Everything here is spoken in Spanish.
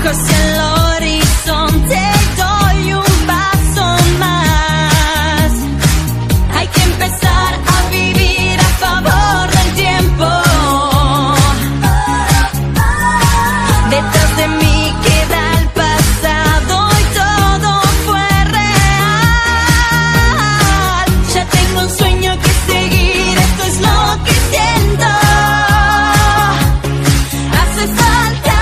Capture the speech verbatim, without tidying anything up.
hacia el horizonte, doy un paso más. Hay que empezar a vivir a favor del tiempo. Detrás de mí queda el pasado y todo fue real. Ya tengo un sueño que seguir, esto es lo que siento. Hace falta